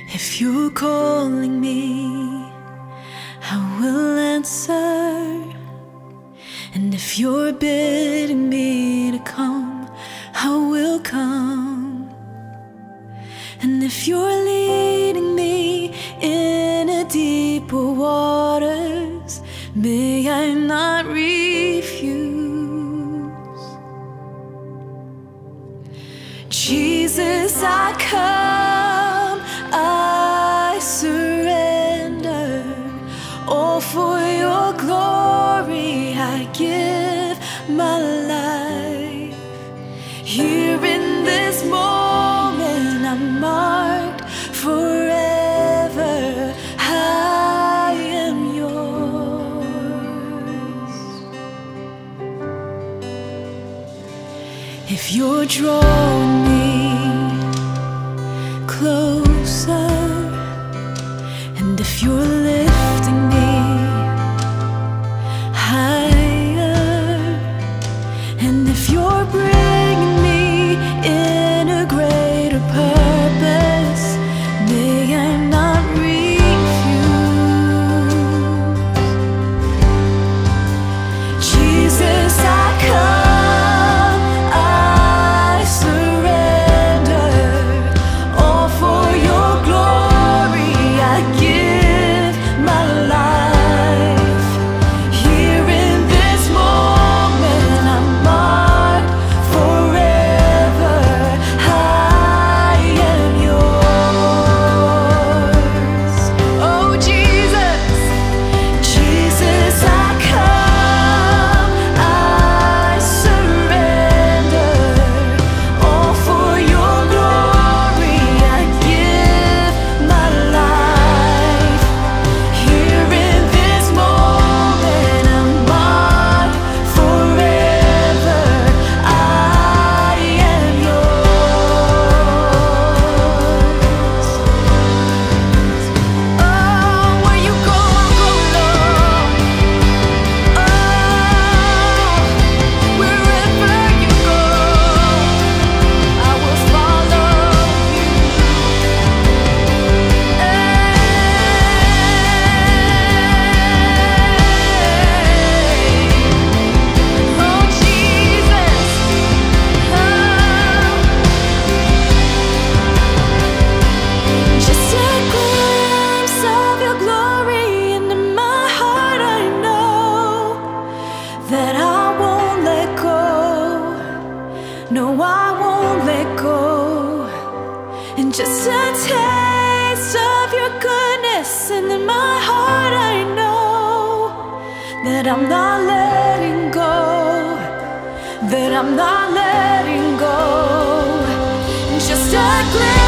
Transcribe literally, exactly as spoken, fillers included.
If you're calling me, I will answer. And if you're bidding me to come, I will come. And if you're leading me in a deeper waters, may I not refuse. Jesus, I come, I surrender. All for your glory, I give my life. Here in this moment, I'm marked forever. I am yours. If you're drawing me closer, and if you're lifting me higher, and if you're bringing me in a greater purpose, may I not refuse. Jesus, I come, I surrender. All for your glory, I give my life. Here in this moment, I'm marked forever. I am yours. Oh Jesus, Jesus, I come, I surrender. All for your glory, I give my life. Here in this moment, I'm marked forever. I am yours. Oh, where you go, I'll go, Lord. Oh, wherever you go, I will follow you. Oh, Jesus, just a glimpse of your glory, and in my heart I know that I won't let go. No, I won't let go. And just a taste of your goodness, and in my heart I know that I'm not letting go, that I'm not letting go. Just a glimpse